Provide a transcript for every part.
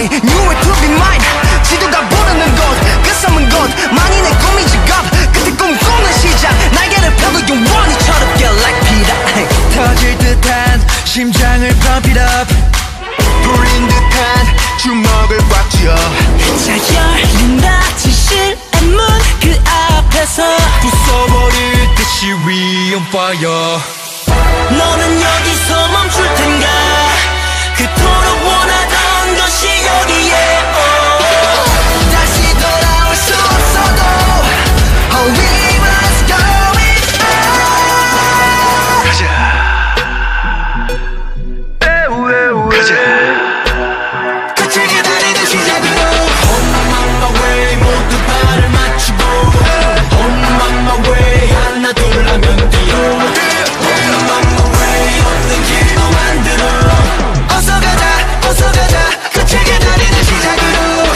money, knew it to be mine. 지도가 부르는 곳, 그 섬은 곳 많이 내 꿈이 직업. 그때 꿈꾸는 시작, 날개를 펴고 영원히 철없게 like Peter. 터질 듯한 심장을 pump it up. 불린 듯한 주먹을 꽉 쥐어. 자 열린다 진실의 문 그 앞에서 부숴버리듯이 we on fire. 너는 여기서 멈출 텐가. 그토록 원하던 것이 여기에 다시 돌아올 수 없어도 Oh we must go it out. 가자. 끝을 기다리는 시작으로 On my way 모두 발을 맞추고 On my way 하나 둘 하면 뛰어 On my way 없는 길도 만들어 어서 가자 끝을 기다리는 시작으로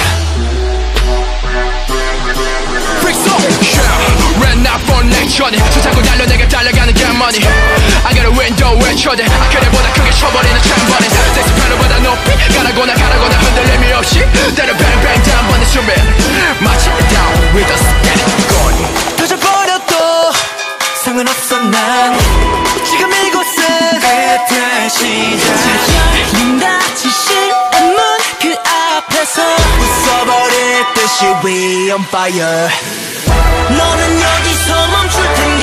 Ran up for lecture 수차고 달려 내가 달려가는 get money I got a window 외쳐대 그래보다 크게 쳐버리는 chamberlain 섹스 pedal보다 높이 가라거나 흔들림이 없이 때려 bang bang 단번에 숨을 마치 down with us get it going 터져버려도 상관없어 난 지금 이곳은 끝의 시작 자 열린다 진실의 문 그 앞에서 부숴버릴 듯이 we on fire. 너는 여기서 멈출 텐가.